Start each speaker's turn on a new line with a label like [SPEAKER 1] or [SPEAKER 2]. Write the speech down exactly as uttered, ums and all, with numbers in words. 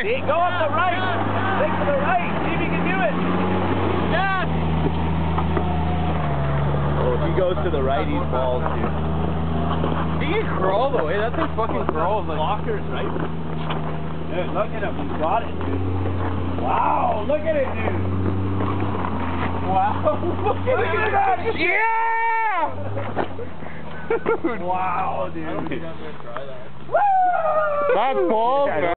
[SPEAKER 1] way.
[SPEAKER 2] See, go up the right. Think to the right. See if you can do it.
[SPEAKER 1] Yes.
[SPEAKER 2] Oh, if he goes to the right, he's balls, dude.
[SPEAKER 1] He can crawl the way. That thing fucking crawls like
[SPEAKER 2] blockers, right? Dude, look at him. He's got it, dude. Wow, look at it, dude. Wow, look at, look at that.
[SPEAKER 1] Yeah.
[SPEAKER 2] Wow, dude.
[SPEAKER 1] That's balls, man.